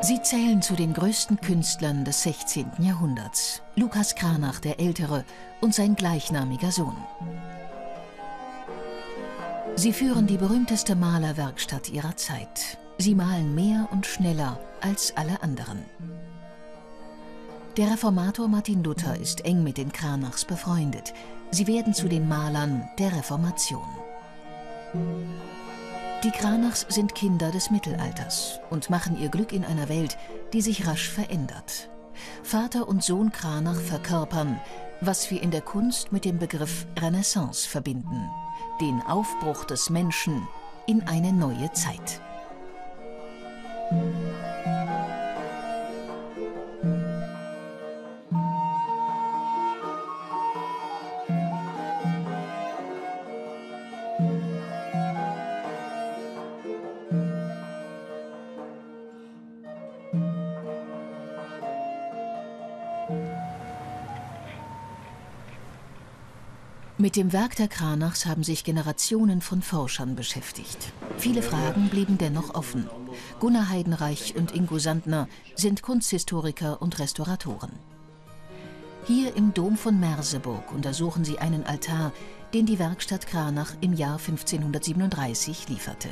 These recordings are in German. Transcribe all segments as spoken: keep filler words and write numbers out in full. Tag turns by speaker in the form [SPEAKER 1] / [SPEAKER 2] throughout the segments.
[SPEAKER 1] Sie zählen zu den größten Künstlern des sechzehnten Jahrhunderts. Lucas Cranach der Ältere und sein gleichnamiger Sohn. Sie führen die berühmteste Malerwerkstatt ihrer Zeit. Sie malen mehr und schneller als alle anderen. Der Reformator Martin Luther ist eng mit den Cranachs befreundet. Sie werden zu den Malern der Reformation. Die Cranachs sind Kinder des Mittelalters und machen ihr Glück in einer Welt, die sich rasch verändert. Vater und Sohn Cranach verkörpern, was wir in der Kunst mit dem Begriff Renaissance verbinden: den Aufbruch des Menschen in eine neue Zeit. Mit dem Werk der Cranachs haben sich Generationen von Forschern beschäftigt. Viele Fragen blieben dennoch offen. Gunnar Heidenreich und Ingo Sandner sind Kunsthistoriker und Restauratoren. Hier im Dom von Merseburg untersuchen sie einen Altar, den die Werkstatt Cranach im Jahr fünfzehnhundertsiebenunddreißig lieferte.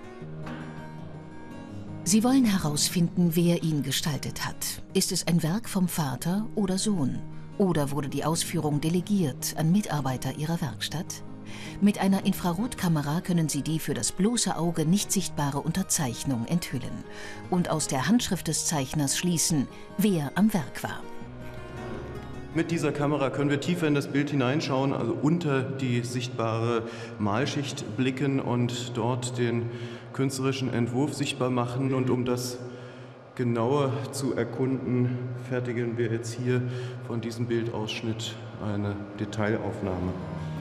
[SPEAKER 1] Sie wollen herausfinden, wer ihn gestaltet hat. Ist es ein Werk vom Vater oder Sohn? Oder wurde die Ausführung delegiert an Mitarbeiter ihrer Werkstatt? Mit einer Infrarotkamera können sie die für das bloße Auge nicht sichtbare Unterzeichnung enthüllen und aus der Handschrift des Zeichners schließen, wer am Werk war.
[SPEAKER 2] Mit dieser Kamera können wir tiefer in das Bild hineinschauen, also unter die sichtbare Malschicht blicken und dort den künstlerischen Entwurf sichtbar machen. Und um das genauer zu erkunden, fertigen wir jetzt hier von diesem Bildausschnitt eine Detailaufnahme.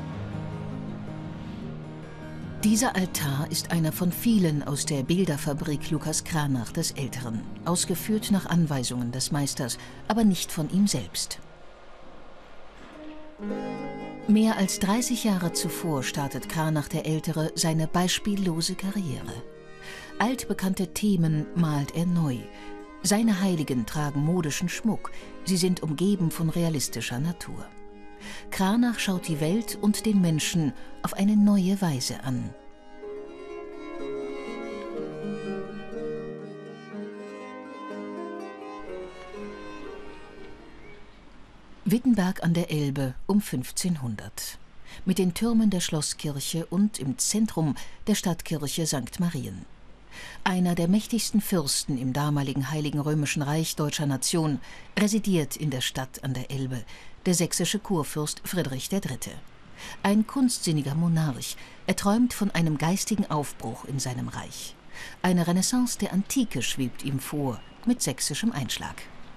[SPEAKER 1] Dieser Altar ist einer von vielen aus der Bilderfabrik Lucas Cranach des Älteren, ausgeführt nach Anweisungen des Meisters, aber nicht von ihm selbst. Mehr als dreißig Jahre zuvor startet Cranach der Ältere seine beispiellose Karriere. Altbekannte Themen malt er neu. Seine Heiligen tragen modischen Schmuck. Sie sind umgeben von realistischer Natur. Cranach schaut die Welt und den Menschen auf eine neue Weise an. Wittenberg an der Elbe um fünfzehnhundert. Mit den Türmen der Schlosskirche und im Zentrum der Stadtkirche Sankt Marien. Einer der mächtigsten Fürsten im damaligen Heiligen Römischen Reich deutscher Nation residiert in der Stadt an der Elbe, der sächsische Kurfürst Friedrich der Dritte. Ein kunstsinniger Monarch, er träumt von einem geistigen Aufbruch in seinem Reich. Eine Renaissance der Antike schwebt ihm vor, mit sächsischem Einschlag.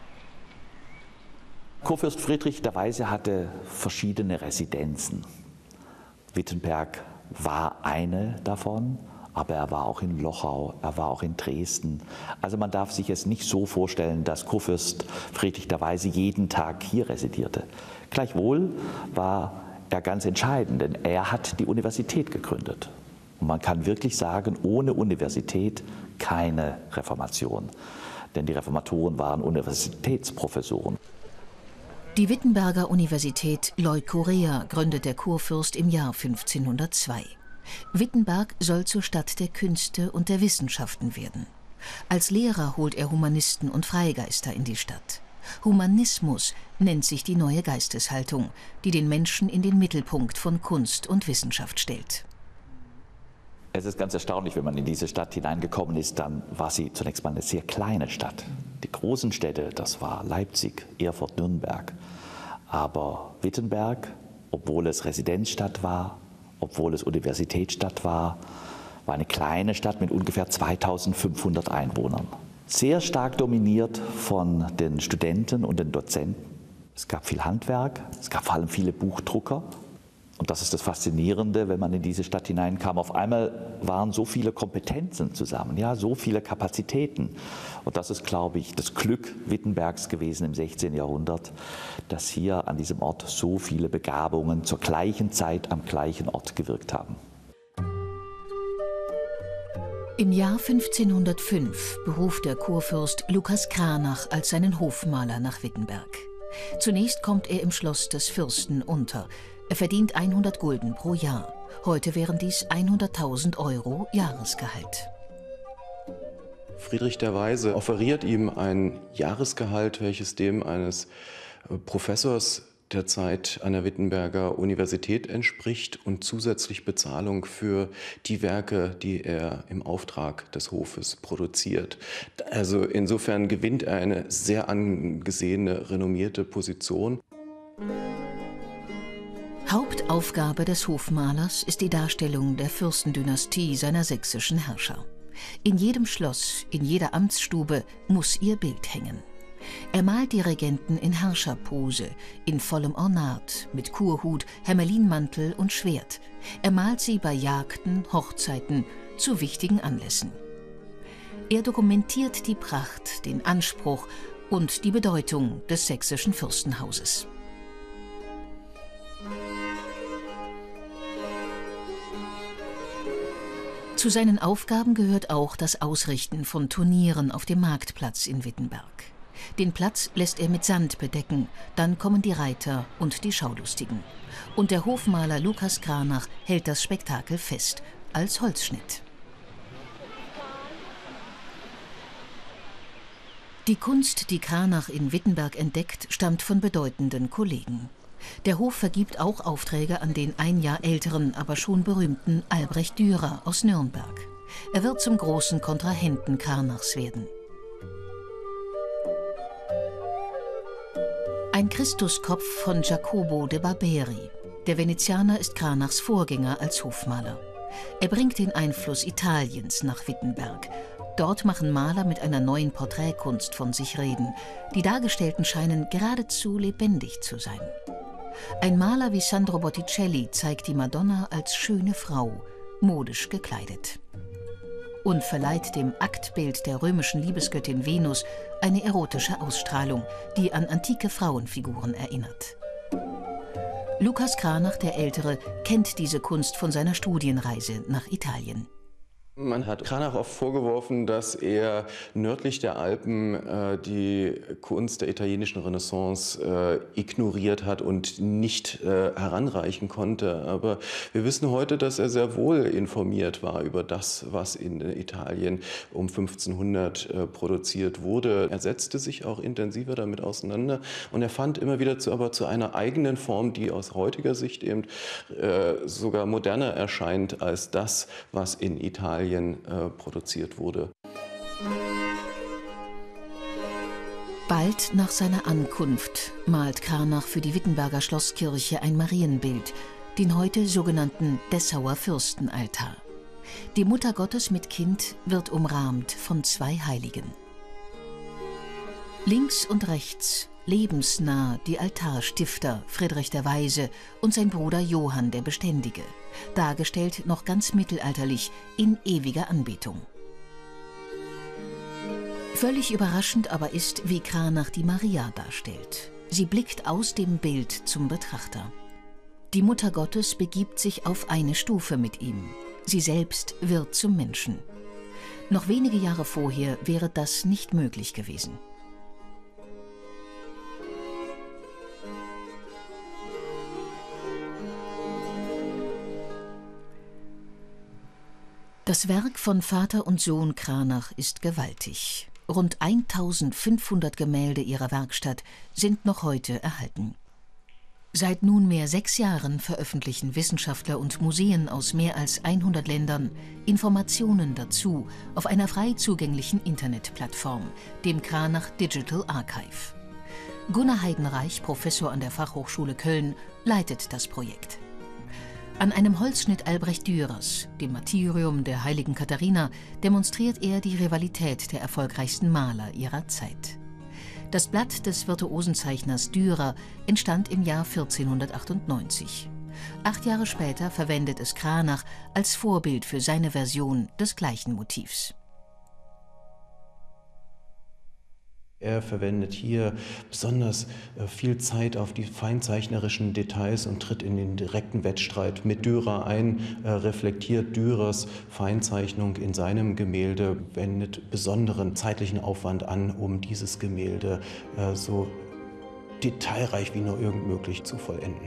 [SPEAKER 3] Kurfürst Friedrich der Weise hatte verschiedene Residenzen. Wittenberg war eine davon, aber er war auch in Lochau, er war auch in Dresden. Also man darf sich es nicht so vorstellen, dass Kurfürst Friedrich der Weise jeden Tag hier residierte. Gleichwohl war er ganz entscheidend, denn er hat die Universität gegründet. Und man kann wirklich sagen, ohne Universität keine Reformation. Denn die Reformatoren waren Universitätsprofessoren.
[SPEAKER 1] Die Wittenberger Universität Leukorea gründet der Kurfürst im Jahr fünfzehnhundertzwei. Wittenberg soll zur Stadt der Künste und der Wissenschaften werden. Als Lehrer holt er Humanisten und Freigeister in die Stadt. Humanismus nennt sich die neue Geisteshaltung, die den Menschen in den Mittelpunkt von Kunst und Wissenschaft stellt.
[SPEAKER 3] Es ist ganz erstaunlich, wenn man in diese Stadt hineingekommen ist, dann war sie zunächst mal eine sehr kleine Stadt. Die großen Städte, das war Leipzig, Erfurt, Nürnberg. Aber Wittenberg, obwohl es Residenzstadt war, obwohl es Universitätsstadt war, war eine kleine Stadt mit ungefähr zweitausendfünfhundert Einwohnern. Sehr stark dominiert von den Studenten und den Dozenten. Es gab viel Handwerk, es gab vor allem viele Buchdrucker. Und das ist das Faszinierende, wenn man in diese Stadt hineinkam. Auf einmal waren so viele Kompetenzen zusammen, ja, so viele Kapazitäten. Und das ist, glaube ich, das Glück Wittenbergs gewesen im sechzehnten Jahrhundert, dass hier an diesem Ort so viele Begabungen zur gleichen Zeit am gleichen Ort gewirkt haben.
[SPEAKER 1] Im Jahr fünfzehnhundertfünf beruft der Kurfürst Lukas Cranach als seinen Hofmaler nach Wittenberg. Zunächst kommt er im Schloss des Fürsten unter. Er verdient hundert Gulden pro Jahr. Heute wären dies hunderttausend Euro Jahresgehalt.
[SPEAKER 2] Friedrich der Weise offeriert ihm ein Jahresgehalt, welches dem eines Professors der Zeit an der Wittenberger Universität entspricht und zusätzlich Bezahlung für die Werke, die er im Auftrag des Hofes produziert. Also insofern gewinnt er eine sehr angesehene, renommierte Position.
[SPEAKER 1] Hauptaufgabe des Hofmalers ist die Darstellung der Fürstendynastie seiner sächsischen Herrscher. In jedem Schloss, in jeder Amtsstube muss ihr Bild hängen. Er malt die Regenten in Herrscherpose, in vollem Ornat, mit Kurhut, Hermelinmantel und Schwert. Er malt sie bei Jagden, Hochzeiten, zu wichtigen Anlässen. Er dokumentiert die Pracht, den Anspruch und die Bedeutung des sächsischen Fürstenhauses. Zu seinen Aufgaben gehört auch das Ausrichten von Turnieren auf dem Marktplatz in Wittenberg. Den Platz lässt er mit Sand bedecken, dann kommen die Reiter und die Schaulustigen. Und der Hofmaler Lukas Cranach hält das Spektakel fest, als Holzschnitt. Die Kunst, die Cranach in Wittenberg entdeckt, stammt von bedeutenden Kollegen. Der Hof vergibt auch Aufträge an den ein Jahr älteren, aber schon berühmten Albrecht Dürer aus Nürnberg. Er wird zum großen Kontrahenten Cranachs werden. Ein Christuskopf von Jacopo de Barberi. Der Venezianer ist Cranachs Vorgänger als Hofmaler. Er bringt den Einfluss Italiens nach Wittenberg. Dort machen Maler mit einer neuen Porträtkunst von sich reden. Die Dargestellten scheinen geradezu lebendig zu sein. Ein Maler wie Sandro Botticelli zeigt die Madonna als schöne Frau, modisch gekleidet. Und verleiht dem Aktbild der römischen Liebesgöttin Venus eine erotische Ausstrahlung, die an antike Frauenfiguren erinnert. Lukas Cranach der Ältere kennt diese Kunst von seiner Studienreise nach Italien.
[SPEAKER 2] Man hat Cranach oft vorgeworfen, dass er nördlich der Alpen äh, die Kunst der italienischen Renaissance äh, ignoriert hat und nicht äh, heranreichen konnte. Aber wir wissen heute, dass er sehr wohl informiert war über das, was in Italien um fünfzehnhundert äh, produziert wurde. Er setzte sich auch intensiver damit auseinander und er fand immer wieder zu, aber zu einer eigenen Form, die aus heutiger Sicht eben äh, sogar moderner erscheint als das, was in Italien Äh, produziert wurde.
[SPEAKER 1] Bald nach seiner Ankunft malt Cranach für die Wittenberger Schlosskirche ein Marienbild, den heute sogenannten Dessauer Fürstenaltar. Die Mutter Gottes mit Kind wird umrahmt von zwei Heiligen. Links und rechts, lebensnah, die Altarstifter Friedrich der Weise und sein Bruder Johann der Beständige, dargestellt noch ganz mittelalterlich in ewiger Anbetung. Völlig überraschend aber ist, wie Cranach die Maria darstellt. Sie blickt aus dem Bild zum Betrachter. Die Mutter Gottes begibt sich auf eine Stufe mit ihm. Sie selbst wird zum Menschen. Noch wenige Jahre vorher wäre das nicht möglich gewesen. Das Werk von Vater und Sohn Cranach ist gewaltig. Rund eintausendfünfhundert Gemälde ihrer Werkstatt sind noch heute erhalten. Seit nunmehr sechs Jahren veröffentlichen Wissenschaftler und Museen aus mehr als hundert Ländern Informationen dazu auf einer frei zugänglichen Internetplattform, dem Cranach Digital Archive. Gunnar Heidenreich, Professor an der Fachhochschule Köln, leitet das Projekt. An einem Holzschnitt Albrecht Dürers, dem Martyrium der heiligen Katharina, demonstriert er die Rivalität der erfolgreichsten Maler ihrer Zeit. Das Blatt des Virtuosenzeichners Dürer entstand im Jahr vierzehnhundertachtundneunzig. Acht Jahre später verwendet es Cranach als Vorbild für seine Version des gleichen Motivs.
[SPEAKER 2] Er verwendet hier besonders viel Zeit auf die feinzeichnerischen Details und tritt in den direkten Wettstreit mit Dürer ein, reflektiert Dürers Feinzeichnung in seinem Gemälde, wendet besonderen zeitlichen Aufwand an, um dieses Gemälde so detailreich wie nur irgend möglich zu vollenden.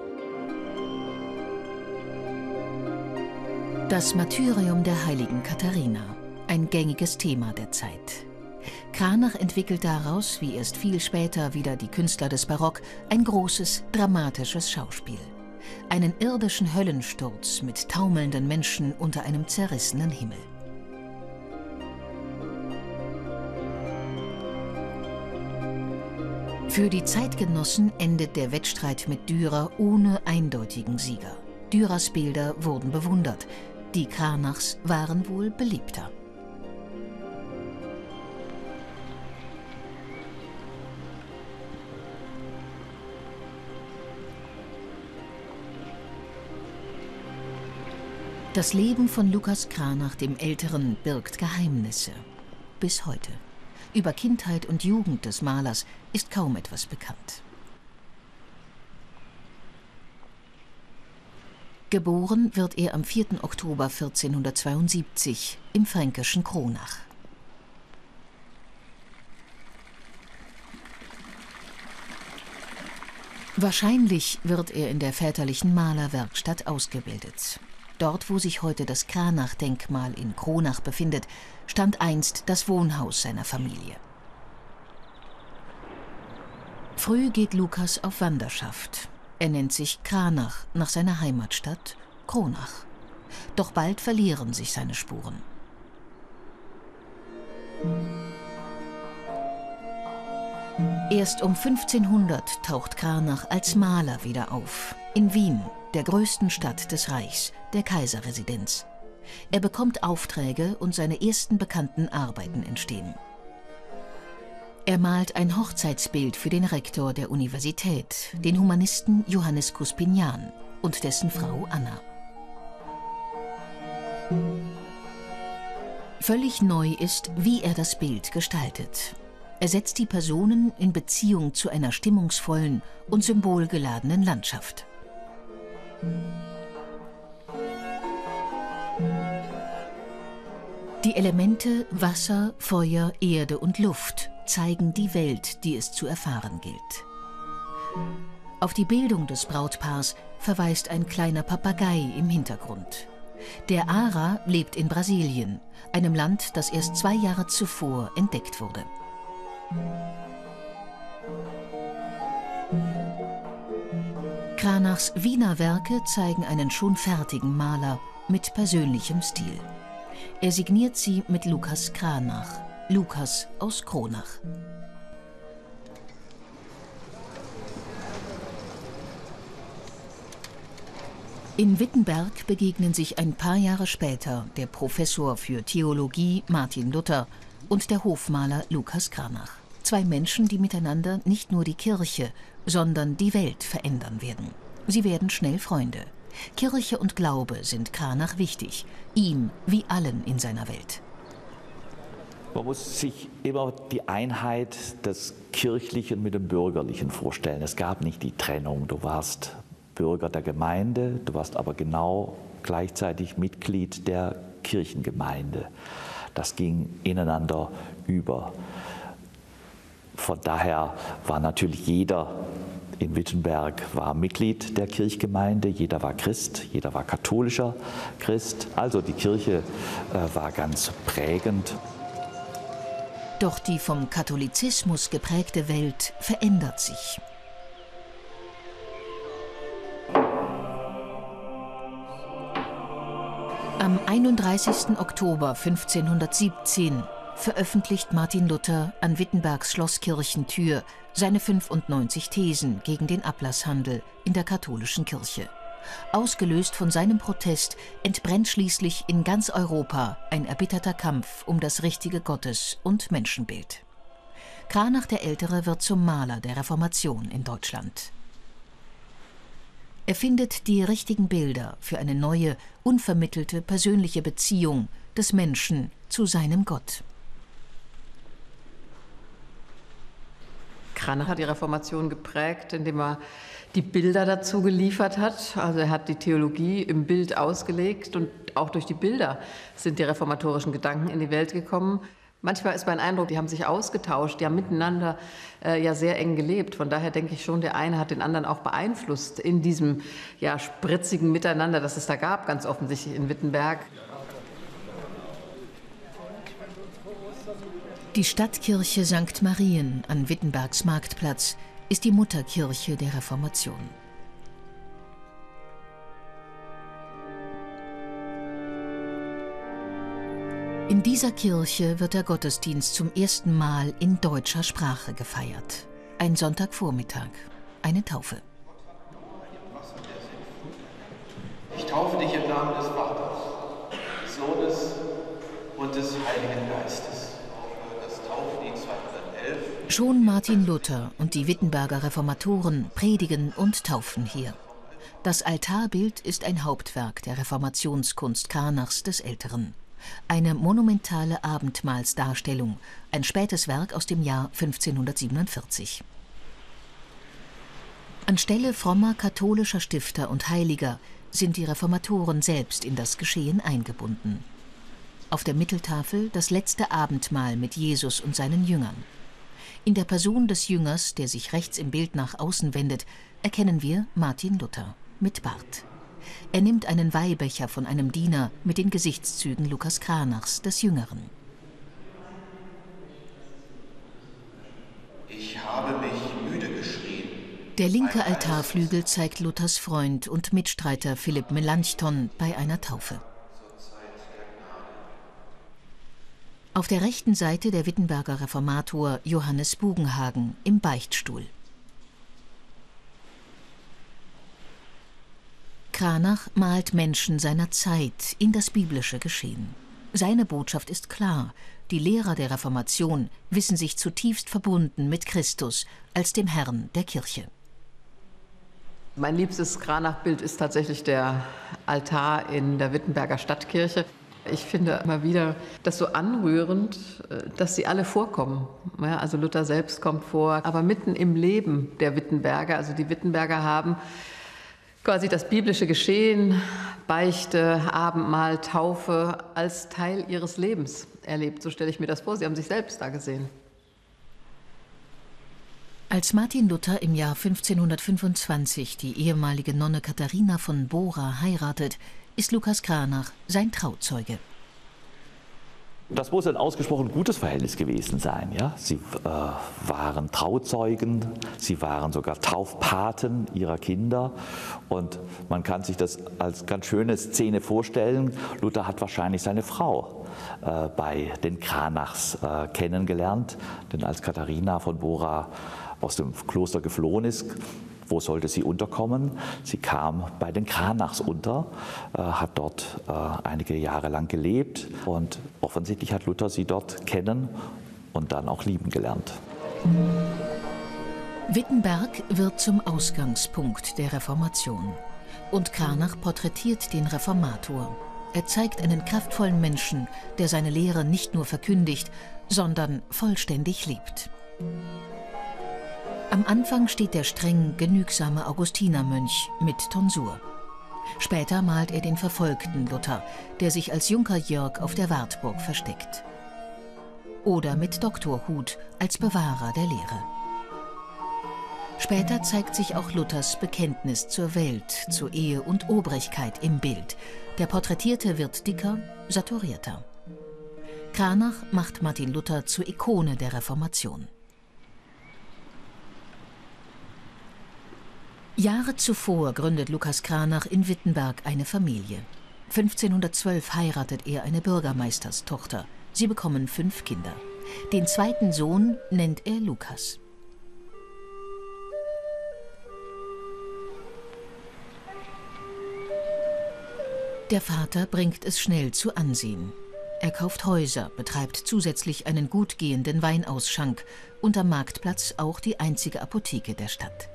[SPEAKER 1] Das Martyrium der heiligen Katharina, ein gängiges Thema der Zeit. Cranach entwickelt daraus, wie erst viel später wieder die Künstler des Barock, ein großes, dramatisches Schauspiel. Einen irdischen Höllensturz mit taumelnden Menschen unter einem zerrissenen Himmel. Für die Zeitgenossen endet der Wettstreit mit Dürer ohne eindeutigen Sieger. Dürers Bilder wurden bewundert, die Cranachs waren wohl beliebter. Das Leben von Lucas Cranach dem Älteren birgt Geheimnisse. Bis heute. Über Kindheit und Jugend des Malers ist kaum etwas bekannt. Geboren wird er am vierten Oktober vierzehnhundertzweiundsiebzig im fränkischen Kronach. Wahrscheinlich wird er in der väterlichen Malerwerkstatt ausgebildet. Dort, wo sich heute das Cranach-Denkmal in Kronach befindet, stand einst das Wohnhaus seiner Familie. Früh geht Lucas auf Wanderschaft. Er nennt sich Cranach nach seiner Heimatstadt Kronach. Doch bald verlieren sich seine Spuren. Erst um fünfzehnhundert taucht Cranach als Maler wieder auf. In Wien, der größten Stadt des Reichs, der Kaiserresidenz. Er bekommt Aufträge und seine ersten bekannten Arbeiten entstehen. Er malt ein Hochzeitsbild für den Rektor der Universität, den Humanisten Johannes Cuspinian und dessen Frau Anna. Völlig neu ist, wie er das Bild gestaltet. Er setzt die Personen in Beziehung zu einer stimmungsvollen und symbolgeladenen Landschaft. Die Elemente Wasser, Feuer, Erde und Luft zeigen die Welt, die es zu erfahren gilt. Auf die Bildung des Brautpaars verweist ein kleiner Papagei im Hintergrund. Der Ara lebt in Brasilien, einem Land, das erst zwei Jahre zuvor entdeckt wurde. Cranachs Wiener Werke zeigen einen schon fertigen Maler mit persönlichem Stil. Er signiert sie mit Lucas Cranach, Lucas aus Kronach. In Wittenberg begegnen sich ein paar Jahre später der Professor für Theologie Martin Luther und der Hofmaler Lucas Cranach. Zwei Menschen, die miteinander nicht nur die Kirche, sondern die Welt verändern werden. Sie werden schnell Freunde. Kirche und Glaube sind Cranach wichtig, ihm wie allen in seiner Welt.
[SPEAKER 3] Man muss sich immer die Einheit des Kirchlichen mit dem Bürgerlichen vorstellen. Es gab nicht die Trennung. Du warst Bürger der Gemeinde, du warst aber genau gleichzeitig Mitglied der Kirchengemeinde. Das ging ineinander über. Von daher war natürlich jeder in Wittenberg war Mitglied der Kirchgemeinde, jeder war Christ, jeder war katholischer Christ. Also die Kirche äh, war ganz prägend.
[SPEAKER 1] Doch die vom Katholizismus geprägte Welt verändert sich. Am einunddreißigsten Oktober fünfzehnhundertsiebzehn veröffentlicht Martin Luther an Wittenbergs Schlosskirchentür seine fünfundneunzig Thesen gegen den Ablasshandel in der katholischen Kirche. Ausgelöst von seinem Protest entbrennt schließlich in ganz Europa ein erbitterter Kampf um das richtige Gottes- und Menschenbild. Cranach der Ältere wird zum Maler der Reformation in Deutschland. Er findet die richtigen Bilder für eine neue, unvermittelte persönliche Beziehung des Menschen zu seinem Gott.
[SPEAKER 4] Cranach hat die Reformation geprägt, indem er die Bilder dazu geliefert hat. Also er hat die Theologie im Bild ausgelegt und auch durch die Bilder sind die reformatorischen Gedanken in die Welt gekommen. Manchmal ist mein Eindruck, die haben sich ausgetauscht, die haben miteinander äh, ja sehr eng gelebt. Von daher denke ich schon, der eine hat den anderen auch beeinflusst in diesem ja, spritzigen Miteinander, das es da gab, ganz offensichtlich in Wittenberg.
[SPEAKER 1] Die Stadtkirche Sankt Marien an Wittenbergs Marktplatz ist die Mutterkirche der Reformation. In dieser Kirche wird der Gottesdienst zum ersten Mal in deutscher Sprache gefeiert. Ein Sonntagvormittag, eine Taufe.
[SPEAKER 5] Ich taufe dich im Namen des Vaters, des Sohnes und des Heiligen Geistes. Das Tauflied zweihundertelf.
[SPEAKER 1] Schon Martin Luther und die Wittenberger Reformatoren predigen und taufen hier. Das Altarbild ist ein Hauptwerk der Reformationskunst Cranachs des Älteren. Eine monumentale Abendmahlsdarstellung, ein spätes Werk aus dem Jahr fünfzehnhundertsiebenundvierzig. Anstelle frommer katholischer Stifter und Heiliger sind die Reformatoren selbst in das Geschehen eingebunden. Auf der Mitteltafel das letzte Abendmahl mit Jesus und seinen Jüngern. In der Person des Jüngers, der sich rechts im Bild nach außen wendet, erkennen wir Martin Luther mit Bart. Er nimmt einen Weihbecher von einem Diener mit den Gesichtszügen Lukas Cranachs des Jüngeren.
[SPEAKER 5] Ich habe mich müde geschrien.
[SPEAKER 1] Der linke Altarflügel zeigt Luthers Freund und Mitstreiter Philipp Melanchthon bei einer Taufe. Auf der rechten Seite der Wittenberger Reformator Johannes Bugenhagen im Beichtstuhl. Cranach malt Menschen seiner Zeit in das biblische Geschehen. Seine Botschaft ist klar: Die Lehrer der Reformation wissen sich zutiefst verbunden mit Christus als dem Herrn der Kirche.
[SPEAKER 4] Mein liebstes Cranach-Bild ist tatsächlich der Altar in der Wittenberger Stadtkirche. Ich finde immer wieder das so anrührend, dass sie alle vorkommen. Ja, also Luther selbst kommt vor, aber mitten im Leben der Wittenberger. Also die Wittenberger haben quasi das biblische Geschehen, Beichte, Abendmahl, Taufe als Teil ihres Lebens erlebt. So stelle ich mir das vor. Sie haben sich selbst da gesehen.
[SPEAKER 1] Als Martin Luther im Jahr fünfzehnhundertfünfundzwanzig die ehemalige Nonne Katharina von Bora heiratet, ist Lukas Cranach sein Trauzeuge.
[SPEAKER 3] Das muss ein ausgesprochen gutes Verhältnis gewesen sein. Ja? Sie äh, waren Trauzeugen, sie waren sogar Taufpaten ihrer Kinder. Und man kann sich das als ganz schöne Szene vorstellen. Luther hat wahrscheinlich seine Frau äh, bei den Cranachs äh, kennengelernt. Denn als Katharina von Bora aus dem Kloster geflohen ist, wo sollte sie unterkommen? Sie kam bei den Cranachs unter, äh, hat dort äh, einige Jahre lang gelebt und offensichtlich hat Luther sie dort kennen und dann auch lieben gelernt.
[SPEAKER 1] Wittenberg wird zum Ausgangspunkt der Reformation und Cranach porträtiert den Reformator. Er zeigt einen kraftvollen Menschen, der seine Lehre nicht nur verkündigt, sondern vollständig lebt. Am Anfang steht der streng genügsame Augustinermönch mit Tonsur. Später malt er den verfolgten Luther, der sich als Junker Jörg auf der Wartburg versteckt. Oder mit Doktorhut als Bewahrer der Lehre. Später zeigt sich auch Luthers Bekenntnis zur Welt, zur Ehe und Obrigkeit im Bild. Der Porträtierte wird dicker, saturierter. Cranach macht Martin Luther zur Ikone der Reformation. Jahre zuvor gründet Lukas Cranach in Wittenberg eine Familie. fünfzehnhundertzwölf heiratet er eine Bürgermeisterstochter. Sie bekommen fünf Kinder. Den zweiten Sohn nennt er Lukas. Der Vater bringt es schnell zu Ansehen. Er kauft Häuser, betreibt zusätzlich einen gut gehenden Weinausschank und am Marktplatz auch die einzige Apotheke der Stadt.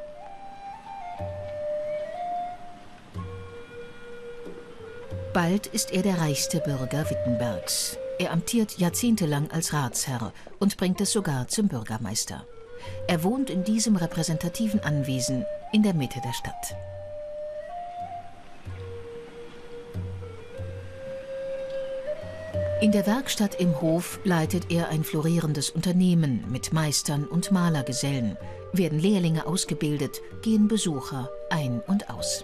[SPEAKER 1] Bald ist er der reichste Bürger Wittenbergs. Er amtiert jahrzehntelang als Ratsherr und bringt es sogar zum Bürgermeister. Er wohnt in diesem repräsentativen Anwesen in der Mitte der Stadt. In der Werkstatt im Hof leitet er ein florierendes Unternehmen mit Meistern und Malergesellen. Werden Lehrlinge ausgebildet, gehen Besucher ein und aus.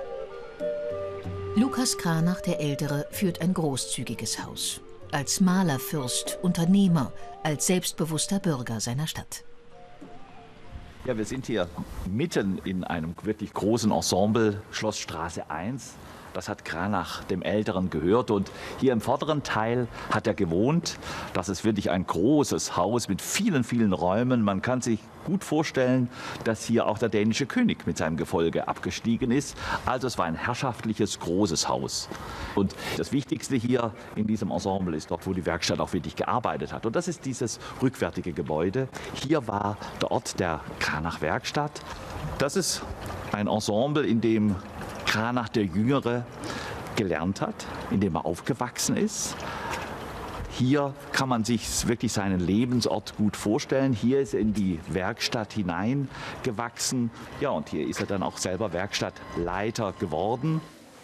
[SPEAKER 1] Lukas Cranach der Ältere führt ein großzügiges Haus. Als Malerfürst, Unternehmer, als selbstbewusster Bürger seiner Stadt.
[SPEAKER 3] Ja, wir sind hier mitten in einem wirklich großen Ensemble, Schlossstraße eins. Das hat Cranach dem Älteren gehört und hier im vorderen Teil hat er gewohnt. Das ist wirklich ein großes Haus mit vielen, vielen Räumen. Man kann sich gut vorstellen, dass hier auch der dänische König mit seinem Gefolge abgestiegen ist. Also es war ein herrschaftliches, großes Haus. Und das Wichtigste hier in diesem Ensemble ist dort, wo die Werkstatt auch wirklich gearbeitet hat. Und das ist dieses rückwärtige Gebäude. Hier war der Ort der Cranach-Werkstatt. Das ist ein Ensemble, in dem Cranach der Jüngere gelernt hat, in dem er aufgewachsen ist. Hier kann man sich wirklich seinen Lebensort gut vorstellen. Hier ist er in die Werkstatt hineingewachsen. Ja, und hier ist er dann auch selber Werkstattleiter geworden.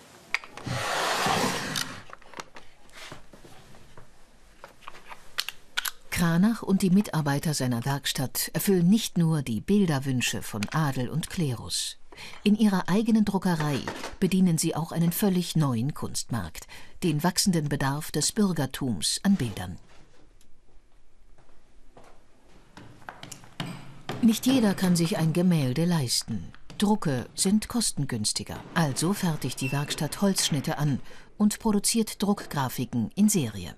[SPEAKER 1] Cranach und die Mitarbeiter seiner Werkstatt erfüllen nicht nur die Bilderwünsche von Adel und Klerus. In ihrer eigenen Druckerei bedienen sie auch einen völlig neuen Kunstmarkt, den wachsenden Bedarf des Bürgertums an Bildern. Nicht jeder kann sich ein Gemälde leisten. Drucke sind kostengünstiger, also fertigt die Werkstatt Holzschnitte an und produziert Druckgrafiken in Serie.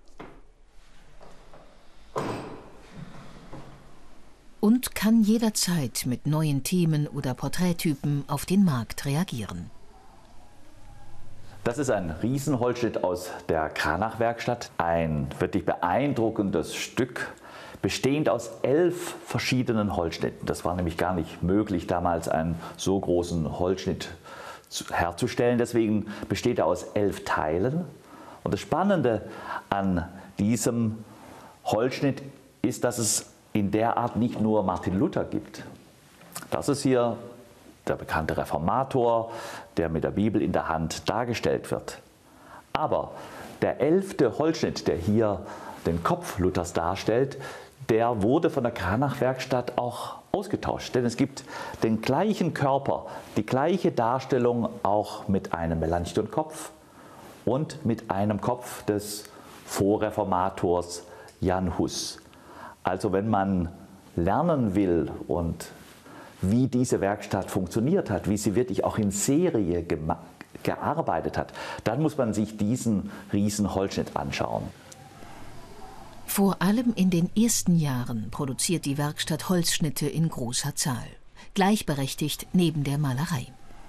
[SPEAKER 1] Und kann jederzeit mit neuen Themen oder Porträttypen auf den Markt reagieren.
[SPEAKER 3] Das ist ein Riesenholzschnitt aus der Cranach-Werkstatt. Ein wirklich beeindruckendes Stück, bestehend aus elf verschiedenen Holzschnitten. Das war nämlich gar nicht möglich, damals einen so großen Holzschnitt herzustellen. Deswegen besteht er aus elf Teilen. Und das Spannende an diesem Holzschnitt ist, dass es in der Art nicht nur Martin Luther gibt. Das ist hier der bekannte Reformator, der mit der Bibel in der Hand dargestellt wird. Aber der elfte Holzschnitt, der hier den Kopf Luthers darstellt, der wurde von der Cranach-Werkstatt auch ausgetauscht. Denn es gibt den gleichen Körper, die gleiche Darstellung auch mit einem Melanchthon-Kopf und mit einem Kopf des Vorreformators Jan Hus. Also wenn man lernen will und wie diese Werkstatt funktioniert hat, wie sie wirklich auch in Serie gearbeitet hat, dann muss man sich diesen riesen Holzschnitt anschauen.
[SPEAKER 1] Vor allem in den ersten Jahren produziert die Werkstatt Holzschnitte in großer Zahl, gleichberechtigt neben der Malerei.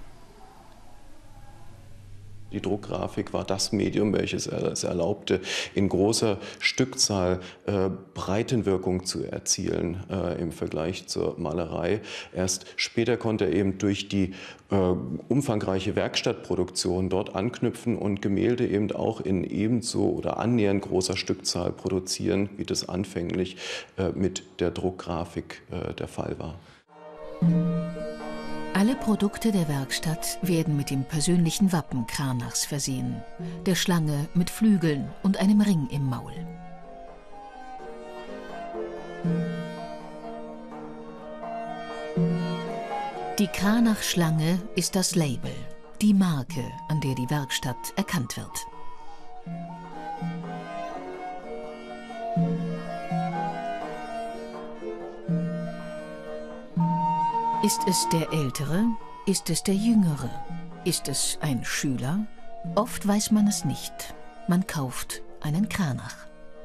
[SPEAKER 2] Die Druckgrafik war das Medium, welches es erlaubte, in großer Stückzahl äh, Breitenwirkung zu erzielen äh, im Vergleich zur Malerei. Erst später konnte er eben durch die äh, umfangreiche Werkstattproduktion dort anknüpfen und Gemälde eben auch in ebenso oder annähernd großer Stückzahl produzieren, wie das anfänglich äh, mit der Druckgrafik äh, der Fall war.
[SPEAKER 1] Alle Produkte der Werkstatt werden mit dem persönlichen Wappen Cranachs versehen, der Schlange mit Flügeln und einem Ring im Maul. Die Cranach-Schlange ist das Label, die Marke, an der die Werkstatt erkannt wird. Ist es der Ältere? Ist es der Jüngere? Ist es ein Schüler? Oft weiß man es nicht. Man kauft einen Cranach.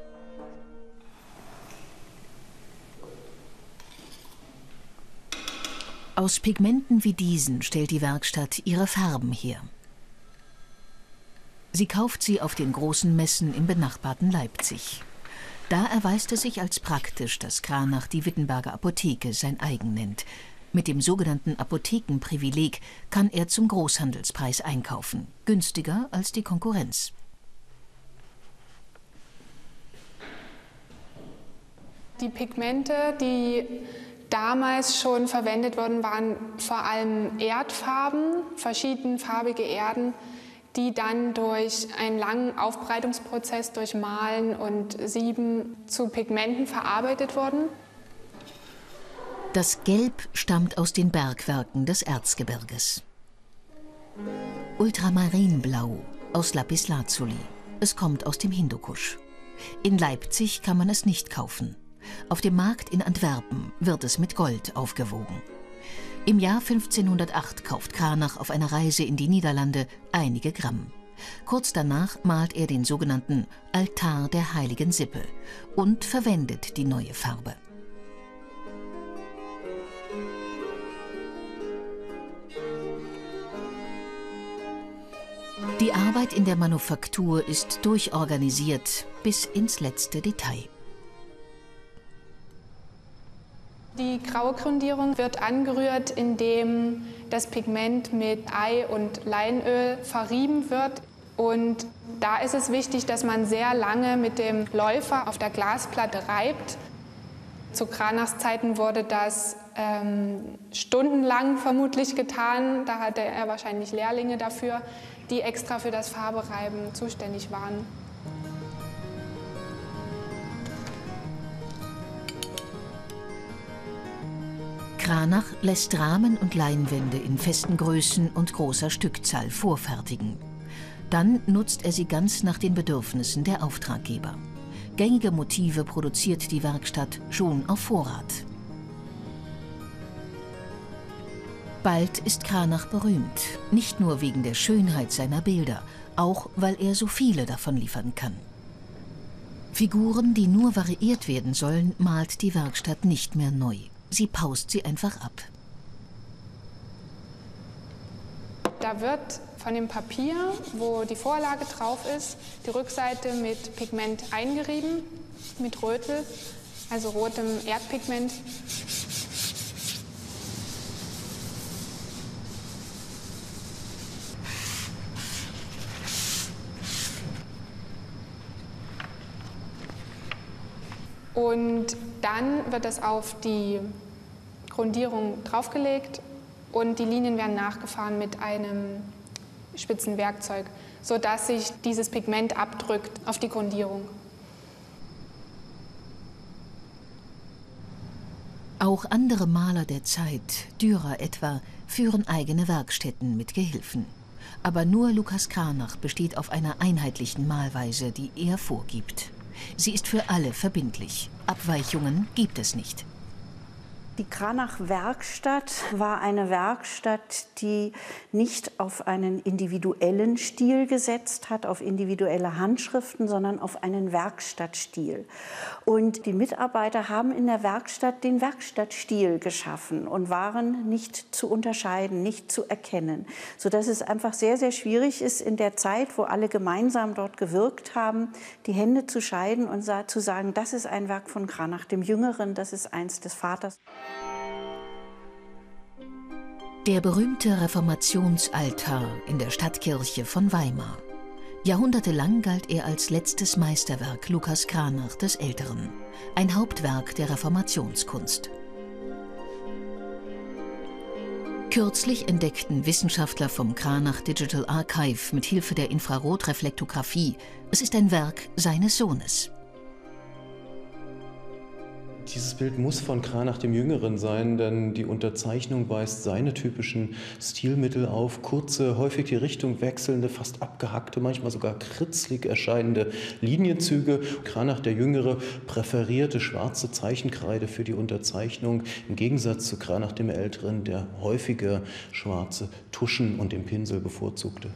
[SPEAKER 1] Aus Pigmenten wie diesen stellt die Werkstatt ihre Farben her. Sie kauft sie auf den großen Messen im benachbarten Leipzig. Da erweist es sich als praktisch, dass Cranach die Wittenberger Apotheke sein eigen nennt. Mit dem sogenannten Apothekenprivileg kann er zum Großhandelspreis einkaufen, günstiger als die Konkurrenz.
[SPEAKER 6] Die Pigmente, die damals schon verwendet worden, waren vor allem Erdfarben, verschiedenfarbige Erden, die dann durch einen langen Aufbereitungsprozess durch Mahlen und Sieben zu Pigmenten verarbeitet wurden.
[SPEAKER 1] Das Gelb stammt aus den Bergwerken des Erzgebirges. Ultramarinblau aus Lapislazuli. Es kommt aus dem Hindukusch. In Leipzig kann man es nicht kaufen. Auf dem Markt in Antwerpen wird es mit Gold aufgewogen. Im Jahr fünfzehnhundertacht kauft Cranach auf einer Reise in die Niederlande einige Gramm. Kurz danach malt er den sogenannten Altar der heiligen Sippe und verwendet die neue Farbe. Die Arbeit in der Manufaktur ist durchorganisiert bis ins letzte Detail.
[SPEAKER 6] Die graue Grundierung wird angerührt, indem das Pigment mit Ei- und Leinöl verrieben wird. Und da ist es wichtig, dass man sehr lange mit dem Läufer auf der Glasplatte reibt. Zu Cranachs Zeiten wurde das ähm, stundenlang vermutlich getan. Da hatte er wahrscheinlich Lehrlinge dafür, die extra für das Farbereiben zuständig waren.
[SPEAKER 1] Cranach lässt Rahmen und Leinwände in festen Größen und großer Stückzahl vorfertigen. Dann nutzt er sie ganz nach den Bedürfnissen der Auftraggeber. Gängige Motive produziert die Werkstatt schon auf Vorrat. Bald ist Cranach berühmt, nicht nur wegen der Schönheit seiner Bilder, auch weil er so viele davon liefern kann. Figuren, die nur variiert werden sollen, malt die Werkstatt nicht mehr neu. Sie paust sie einfach ab.
[SPEAKER 6] Da wird von dem Papier, wo die Vorlage drauf ist, die Rückseite mit Pigment eingerieben, mit Rötel, also rotem Erdpigment. Und dann wird es auf die Grundierung draufgelegt und die Linien werden nachgefahren mit einem spitzen Werkzeug, sodass sich dieses Pigment abdrückt auf die Grundierung.
[SPEAKER 1] Auch andere Maler der Zeit, Dürer etwa, führen eigene Werkstätten mit Gehilfen. Aber nur Lukas Cranach besteht auf einer einheitlichen Malweise, die er vorgibt. Sie ist für alle verbindlich. Abweichungen gibt es nicht.
[SPEAKER 7] Die Cranach-Werkstatt war eine Werkstatt, die nicht auf einen individuellen Stil gesetzt hat, auf individuelle Handschriften, sondern auf einen Werkstattstil. Und die Mitarbeiter haben in der Werkstatt den Werkstattstil geschaffen und waren nicht zu unterscheiden, nicht zu erkennen, sodass es einfach sehr, sehr schwierig ist, in der Zeit, wo alle gemeinsam dort gewirkt haben, die Hände zu scheiden und zu sagen, das ist ein Werk von Cranach dem Jüngeren, das ist eins des Vaters.
[SPEAKER 1] Der berühmte Reformationsaltar in der Stadtkirche von Weimar. Jahrhundertelang galt er als letztes Meisterwerk Lukas Cranach des Älteren, ein Hauptwerk der Reformationskunst. Kürzlich entdeckten Wissenschaftler vom Cranach Digital Archive mit Hilfe der Infrarotreflektographie, es ist ein Werk seines Sohnes.
[SPEAKER 2] Dieses Bild muss von Cranach dem Jüngeren sein, denn die Unterzeichnung weist seine typischen Stilmittel auf. Kurze, häufig die Richtung wechselnde, fast abgehackte, manchmal sogar kritzlig erscheinende Linienzüge. Cranach der Jüngere präferierte schwarze Zeichenkreide für die Unterzeichnung, im Gegensatz zu Cranach dem Älteren, der häufige schwarze Tuschen und den Pinsel bevorzugte.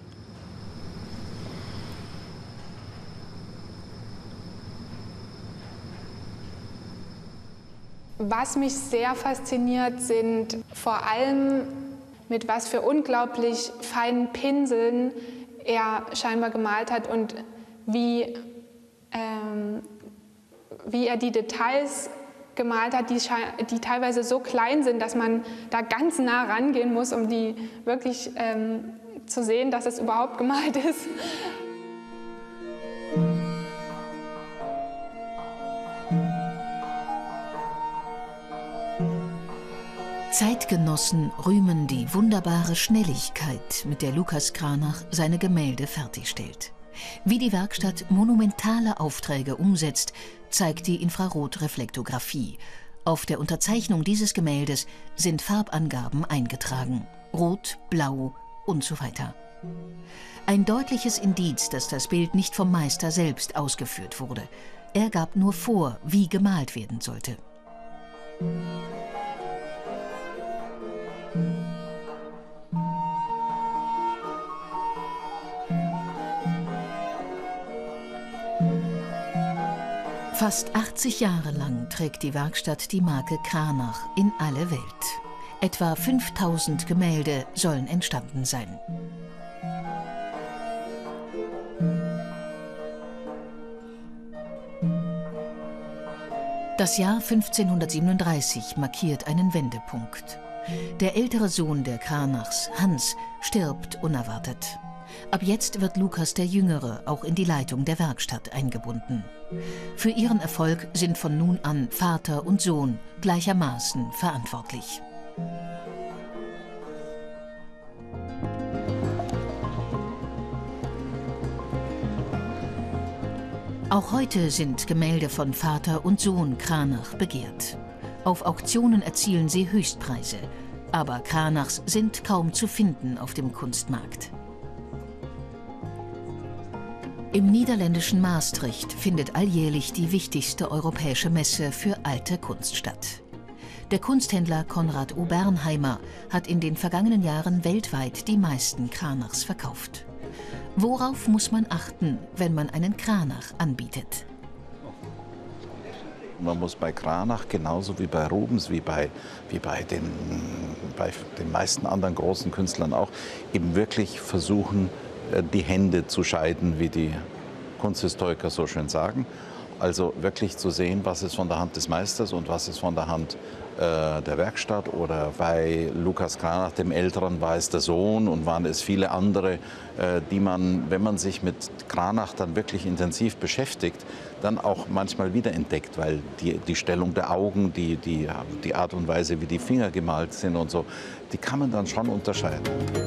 [SPEAKER 6] Was mich sehr fasziniert, sind vor allem, mit was für unglaublich feinen Pinseln er scheinbar gemalt hat und wie, ähm, wie er die Details gemalt hat, die, die teilweise so klein sind, dass man da ganz nah rangehen muss, um die wirklich ähm, zu sehen, dass es überhaupt gemalt ist.
[SPEAKER 1] Zeitgenossen rühmen die wunderbare Schnelligkeit, mit der Lukas Cranach seine Gemälde fertigstellt. Wie die Werkstatt monumentale Aufträge umsetzt, zeigt die Infrarotreflektographie. Auf der Unterzeichnung dieses Gemäldes sind Farbangaben eingetragen. Rot, Blau und so weiter. Ein deutliches Indiz, dass das Bild nicht vom Meister selbst ausgeführt wurde. Er gab nur vor, wie gemalt werden sollte. Fast achtzig Jahre lang trägt die Werkstatt die Marke Cranach in alle Welt. Etwa fünftausend Gemälde sollen entstanden sein. Das Jahr fünfzehnhundertsiebenunddreißig markiert einen Wendepunkt. Der ältere Sohn der Cranachs, Hans, stirbt unerwartet. Ab jetzt wird Lukas der Jüngere auch in die Leitung der Werkstatt eingebunden. Für ihren Erfolg sind von nun an Vater und Sohn gleichermaßen verantwortlich. Auch heute sind Gemälde von Vater und Sohn Cranach begehrt. Auf Auktionen erzielen sie Höchstpreise, aber Cranachs sind kaum zu finden auf dem Kunstmarkt. Im niederländischen Maastricht findet alljährlich die wichtigste europäische Messe für alte Kunst statt. Der Kunsthändler Konrad O. Bernheimer hat in den vergangenen Jahren weltweit die meisten Cranachs verkauft. Worauf muss man achten, wenn man einen Cranach anbietet?
[SPEAKER 8] Man muss bei Cranach genauso wie bei Rubens, wie bei, wie bei, den, bei den meisten anderen großen Künstlern auch, eben wirklich versuchen, die Hände zu scheiden, wie die Kunsthistoriker so schön sagen. Also wirklich zu sehen, was ist von der Hand des Meisters und was ist von der Hand äh, der Werkstatt. Oder bei Lukas Cranach, dem Älteren, war es der Sohn und waren es viele andere, äh, die man, wenn man sich mit Cranach dann wirklich intensiv beschäftigt, dann auch manchmal wiederentdeckt, weil die, die Stellung der Augen, die, die, die Art und Weise, wie die Finger gemalt sind und so, die kann man dann schon unterscheiden.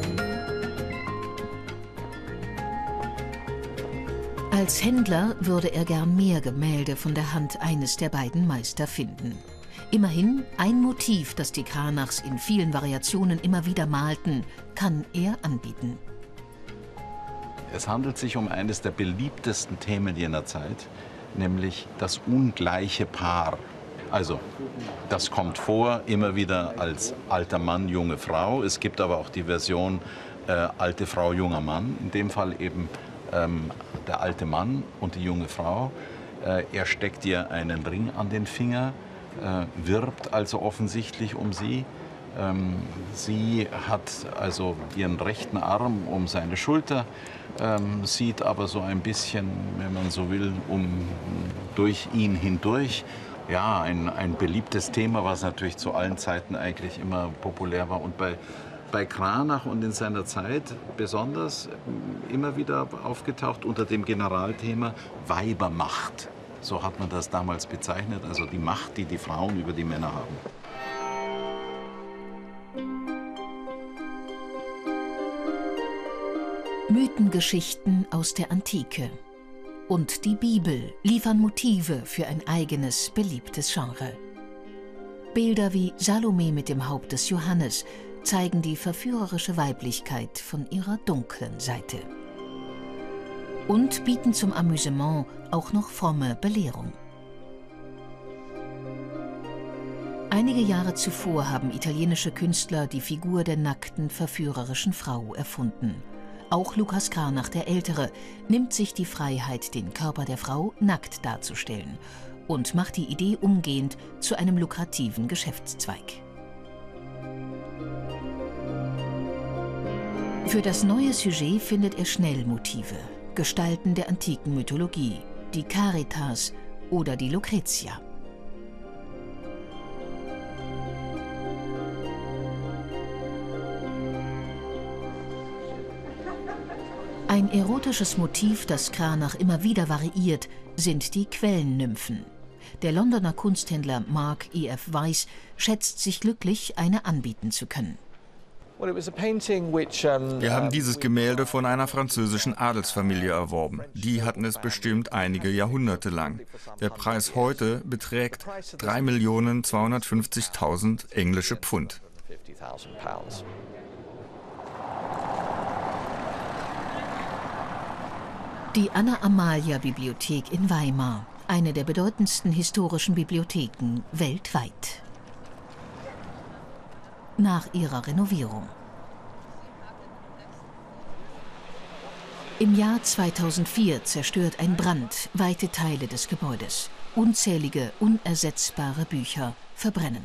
[SPEAKER 1] Als Händler würde er gern mehr Gemälde von der Hand eines der beiden Meister finden. Immerhin, ein Motiv, das die Cranachs in vielen Variationen immer wieder malten, kann er anbieten.
[SPEAKER 8] Es handelt sich um eines der beliebtesten Themen jener Zeit, nämlich das ungleiche Paar. Also, das kommt vor, immer wieder als alter Mann, junge Frau. Es gibt aber auch die Version äh, alte Frau, junger Mann. In dem Fall eben ähm, der alte Mann und die junge Frau. Äh, er steckt ihr einen Ring an den Finger, äh, wirbt also offensichtlich um sie. Ähm, sie hat also ihren rechten Arm um seine Schulter, ähm, sieht aber so ein bisschen, wenn man so will, um, durch ihn hindurch. Ja, ein, ein beliebtes Thema, was natürlich zu allen Zeiten eigentlich immer populär war. Und bei Bei Cranach und in seiner Zeit besonders immer wieder aufgetaucht unter dem Generalthema Weibermacht. So hat man das damals bezeichnet, also die Macht, die die Frauen über die Männer haben.
[SPEAKER 1] Mythengeschichten aus der Antike und die Bibel liefern Motive für ein eigenes, beliebtes Genre. Bilder wie Salome mit dem Haupt des Johannes zeigen die verführerische Weiblichkeit von ihrer dunklen Seite. Und bieten zum Amüsement auch noch fromme Belehrung. Einige Jahre zuvor haben italienische Künstler die Figur der nackten, verführerischen Frau erfunden. Auch Lukas Cranach der Ältere nimmt sich die Freiheit, den Körper der Frau nackt darzustellen und macht die Idee umgehend zu einem lukrativen Geschäftszweig. Für das neue Sujet findet er schnell Motive, Gestalten der antiken Mythologie, die Caritas oder die Lucretia. Ein erotisches Motiv, das Cranach immer wieder variiert, sind die Quellennymphen. Der Londoner Kunsthändler Mark E F Weiss schätzt sich glücklich, eine anbieten zu können.
[SPEAKER 9] Wir haben dieses Gemälde von einer französischen Adelsfamilie erworben. Die hatten es bestimmt einige Jahrhunderte lang. Der Preis heute beträgt drei Millionen zweihundertfünfzigtausend englische Pfund.
[SPEAKER 1] Die Anna-Amalia-Bibliothek in Weimar, eine der bedeutendsten historischen Bibliotheken weltweit. Nach ihrer Renovierung. Im Jahr zweitausendvier zerstört ein Brand weite Teile des Gebäudes. Unzählige, unersetzbare Bücher verbrennen.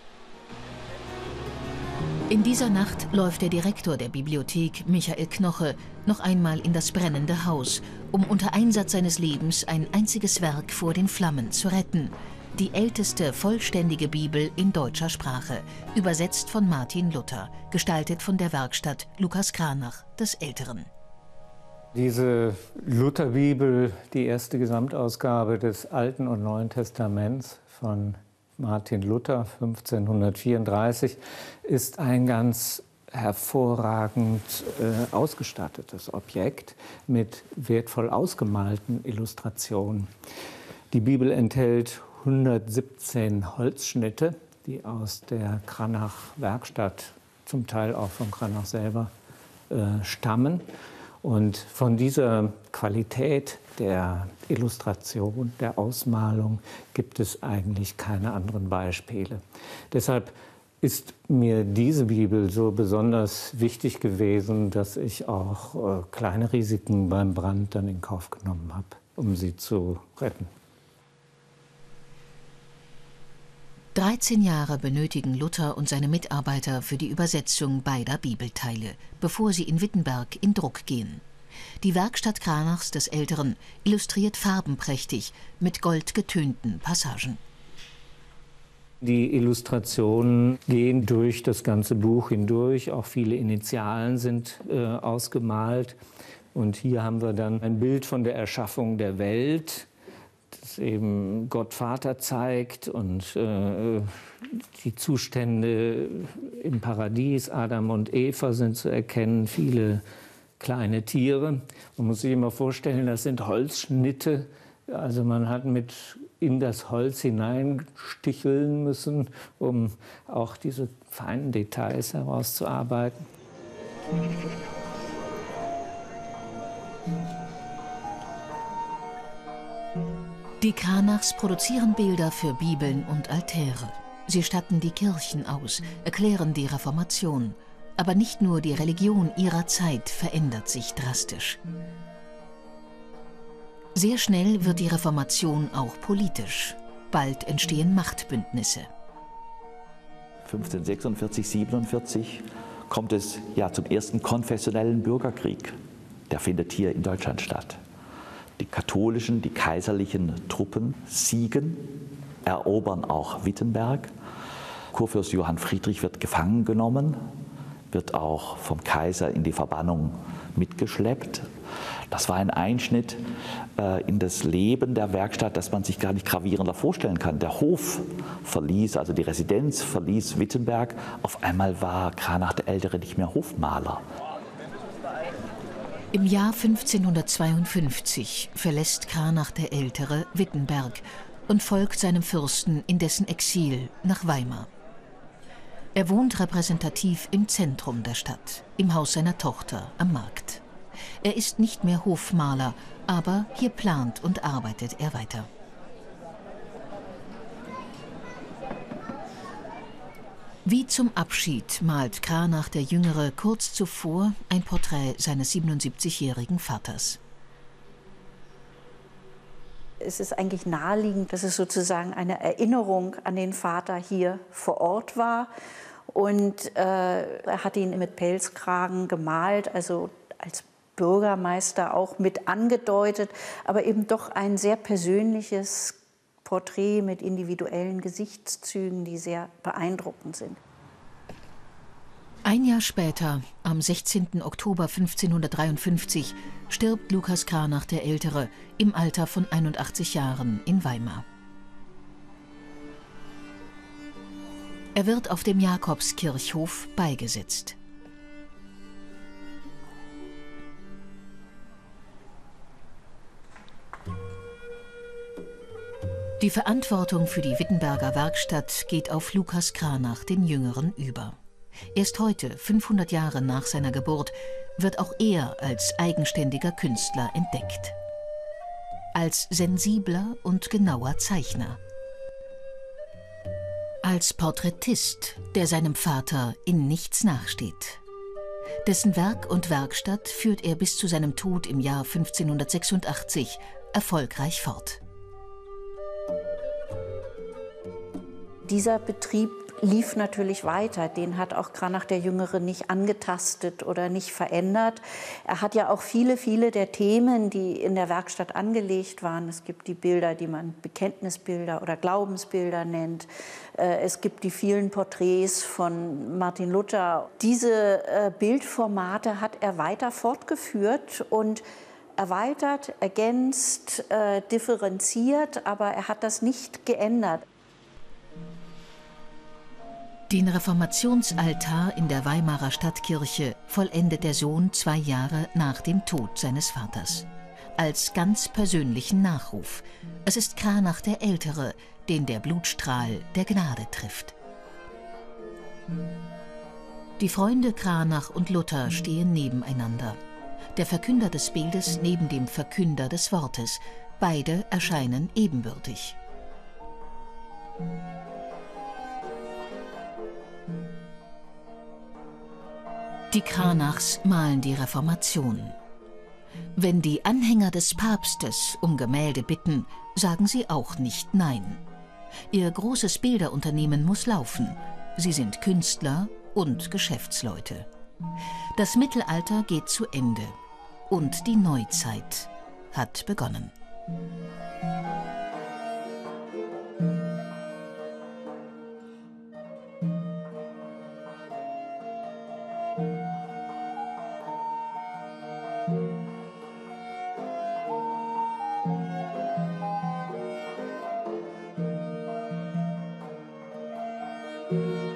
[SPEAKER 1] In dieser Nacht läuft der Direktor der Bibliothek, Michael Knoche, noch einmal in das brennende Haus, um unter Einsatz seines Lebens ein einziges Werk vor den Flammen zu retten. Die älteste vollständige Bibel in deutscher Sprache, übersetzt von Martin Luther, gestaltet von der Werkstatt Lukas Cranach des Älteren.
[SPEAKER 10] Diese Lutherbibel, die erste Gesamtausgabe des Alten und Neuen Testaments von Martin Luther, fünfzehnhundertvierunddreißig, ist ein ganz hervorragend äh, ausgestattetes Objekt mit wertvoll ausgemalten Illustrationen. Die Bibel enthält hundertsiebzehn Holzschnitte, die aus der Cranach-Werkstatt, zum Teil auch von Cranach selber, äh, stammen. Und von dieser Qualität der Illustration, der Ausmalung gibt es eigentlich keine anderen Beispiele. Deshalb ist mir diese Bibel so besonders wichtig gewesen, dass ich auch äh, kleine Risiken beim Brand dann in Kauf genommen habe, um sie zu retten.
[SPEAKER 1] dreizehn Jahre benötigen Luther und seine Mitarbeiter für die Übersetzung beider Bibelteile, bevor sie in Wittenberg in Druck gehen. Die Werkstatt Cranachs des Älteren illustriert farbenprächtig mit goldgetönten Passagen.
[SPEAKER 10] Die Illustrationen gehen durch das ganze Buch hindurch, auch viele Initialen sind äh, ausgemalt. Und hier haben wir dann ein Bild von der Erschaffung der Welt, das eben Gott Vater zeigt und äh, die Zustände im Paradies, Adam und Eva sind zu erkennen, viele kleine Tiere. Man muss sich immer vorstellen, das sind Holzschnitte, also man hat mit in das Holz hineinsticheln müssen, um auch diese feinen Details herauszuarbeiten.
[SPEAKER 1] Die Cranachs produzieren Bilder für Bibeln und Altäre. Sie statten die Kirchen aus, erklären die Reformation. Aber nicht nur die Religion ihrer Zeit verändert sich drastisch. Sehr schnell wird die Reformation auch politisch. Bald entstehen Machtbündnisse.
[SPEAKER 3] fünfzehnhundertsechsundvierzig, siebenundvierzig kommt es ja zum ersten konfessionellen Bürgerkrieg. Der findet hier in Deutschland statt. Die katholischen, die kaiserlichen Truppen siegen, erobern auch Wittenberg. Kurfürst Johann Friedrich wird gefangen genommen, wird auch vom Kaiser in die Verbannung mitgeschleppt. Das war ein Einschnitt äh, in das Leben der Werkstatt, das man sich gar nicht gravierender vorstellen kann. Der Hof verließ, also die Residenz verließ Wittenberg. Auf einmal war Cranach der Ältere nicht mehr Hofmaler.
[SPEAKER 1] Im Jahr fünfzehnhundertzweiundfünfzig verlässt Cranach der Ältere Wittenberg und folgt seinem Fürsten in dessen Exil nach Weimar. Er wohnt repräsentativ im Zentrum der Stadt, im Haus seiner Tochter am Markt. Er ist nicht mehr Hofmaler, aber hier plant und arbeitet er weiter. Wie zum Abschied malt Cranach der Jüngere kurz zuvor ein Porträt seines siebenundsiebzigjährigen Vaters.
[SPEAKER 7] Es ist eigentlich naheliegend, dass es sozusagen eine Erinnerung an den Vater hier vor Ort war. Und äh, er hat ihn mit Pelzkragen gemalt, also als Bürgermeister auch mit angedeutet, aber eben doch ein sehr persönliches Porträt mit individuellen Gesichtszügen, die sehr beeindruckend sind.
[SPEAKER 1] Ein Jahr später, am sechzehnten Oktober fünfzehnhundertdreiundfünfzig, stirbt Lukas Cranach der Ältere im Alter von einundachtzig Jahren in Weimar. Er wird auf dem Jakobskirchhof beigesetzt. Die Verantwortung für die Wittenberger Werkstatt geht auf Lukas Cranach, den Jüngeren, über. Erst heute, fünfhundert Jahre nach seiner Geburt, wird auch er als eigenständiger Künstler entdeckt. Als sensibler und genauer Zeichner. Als Porträtist, der seinem Vater in nichts nachsteht. Dessen Werk und Werkstatt führt er bis zu seinem Tod im Jahr fünfzehnhundertsechsundachtzig erfolgreich fort.
[SPEAKER 7] Dieser Betrieb lief natürlich weiter. Den hat auch Cranach der Jüngere nicht angetastet oder nicht verändert. Er hat ja auch viele, viele der Themen, die in der Werkstatt angelegt waren. Es gibt die Bilder, die man Bekenntnisbilder oder Glaubensbilder nennt. Es gibt die vielen Porträts von Martin Luther. Diese Bildformate hat er weiter fortgeführt und erweitert, ergänzt, differenziert, aber er hat das nicht geändert.
[SPEAKER 1] Den Reformationsaltar in der Weimarer Stadtkirche vollendet der Sohn zwei Jahre nach dem Tod seines Vaters. Als ganz persönlichen Nachruf. Es ist Cranach der Ältere, den der Blutstrahl der Gnade trifft. Die Freunde Cranach und Luther stehen nebeneinander. Der Verkünder des Bildes neben dem Verkünder des Wortes. Beide erscheinen ebenbürtig. Die Cranachs malen die Reformation. Wenn die Anhänger des Papstes um Gemälde bitten, sagen sie auch nicht nein. Ihr großes Bilderunternehmen muss laufen. Sie sind Künstler und Geschäftsleute. Das Mittelalter geht zu Ende und die Neuzeit hat begonnen.
[SPEAKER 7] Thank you.